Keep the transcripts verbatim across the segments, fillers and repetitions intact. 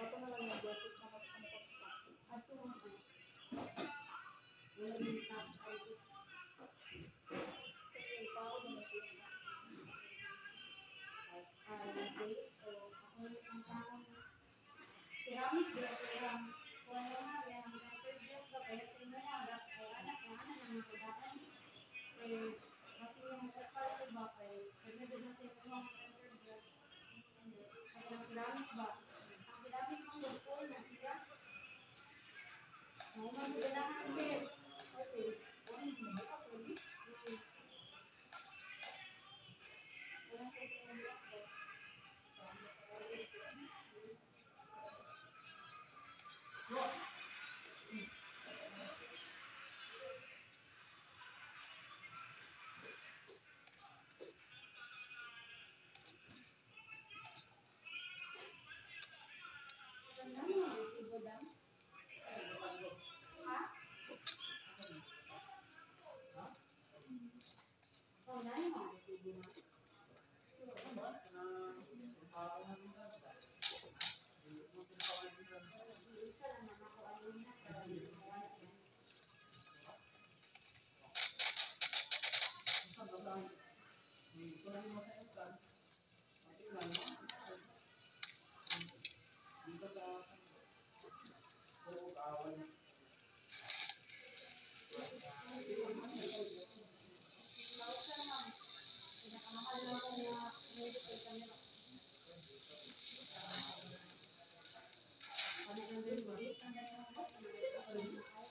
Ako na lang nag-work sa kampot ka. At kung ano, wala din sa ay kasi tao na nag-work ah, nag-date. So, ako ulit ang parang ceramic dress lang. Kung ano nga, yan ang diaper dress ba, kaya sa inyo nga, agad, ay anak, yung anak na mga kudaan. Eh, kasi yung nagpapalito ba, kay, pag nagod na sa inyo mga diaper dress, ay ang ceramic ba? Ang ceramic mga good na siya. Ay, magdalahan sir. Okay. Ay, mabuka po ni. Okay. Wala ko ito ng black box. Ganda mo, resibo dam. Ha? Oh, nani mo, resibo na. Isa lang naman ako, ano na, para mawala yan. Nausa naman, pinakamahal na ako na medical camera. Kami ang din mo, di ang dami ng bus, ang dami ng bus, ang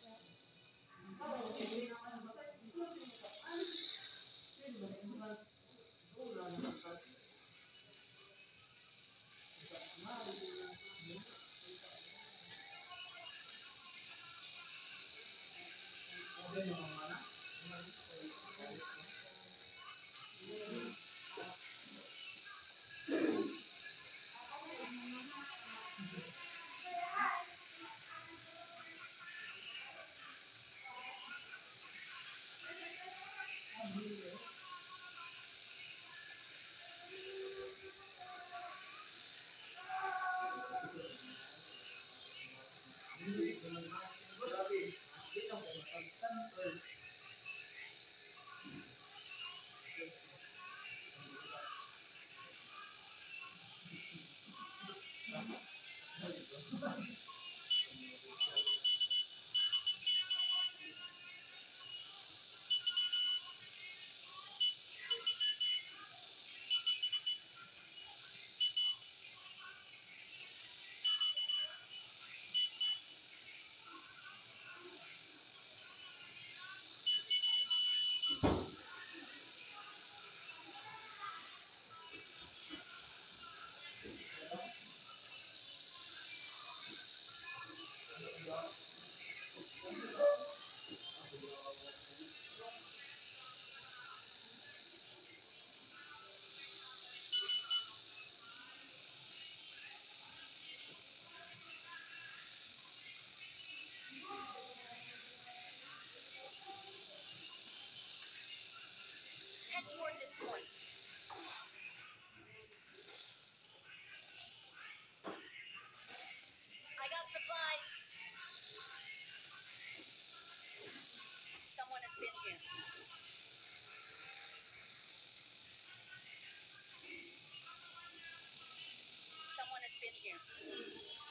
Head toward this point. I got supplies. Someone has been here. Someone has been here.